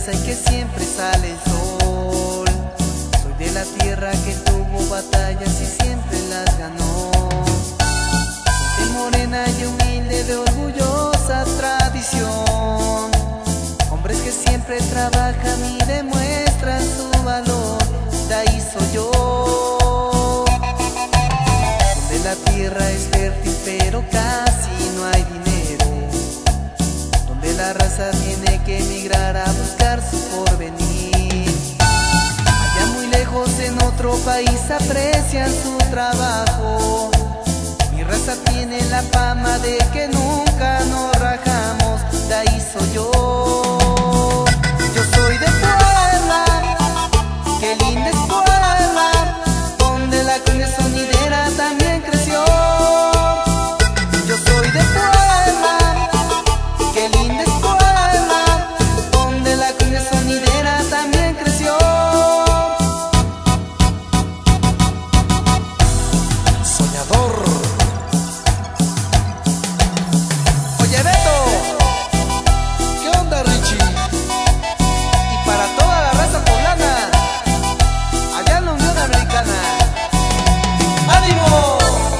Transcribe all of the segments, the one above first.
esperanza y que siempre sale el sol. Soy de la tierra que tuvo batallas y siempre las ganó. Soy morena y humilde de orgullosa tradición. Hombres que siempre trabajan y demuestran su valor, de ahí soy yo. Donde la tierra es fértil pero casi no hay dinero, donde la raza tiene que emigrar a buscar su porvenir. Allá muy lejos en otro país aprecian su trabajo. Mi raza tiene la fama de que nunca nos rajamos, de ahí soy yo. Yo soy de Puebla, qué linda es Puebla, donde la cumbia sonidera también creció. Yo soy de Puebla, qué linda es Puebla, donde la cumbia sonidera también creció. Soñador. Oye Beto, ¿Qué onda, Richie? y para toda la raza poblana, allá en la Unión Americana, ¡ánimo!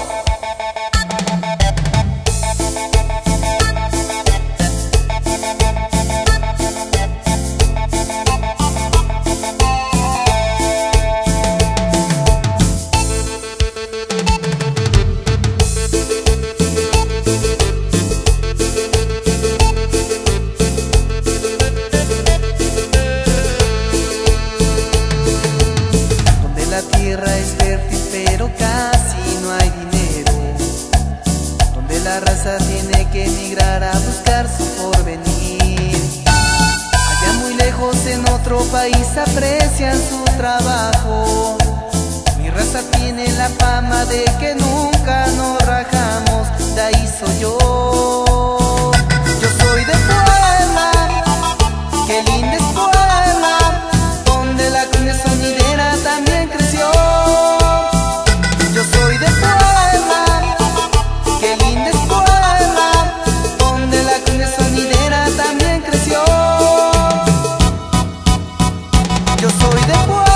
La tierra es fértil pero casi no hay dinero, donde la raza tiene que emigrar a buscar su porvenir. Allá muy lejos en otro país aprecian su trabajo. Mi raza tiene la fama de que nunca nos rajamos, de ahí soy yo. Yo soy de Puebla, qué linda es Puebla, donde la cumbia sonidera también creció. Yo soy de Puebla, qué linda es Puebla, donde la cumbia sonidera también creció. Yo soy de Puebla.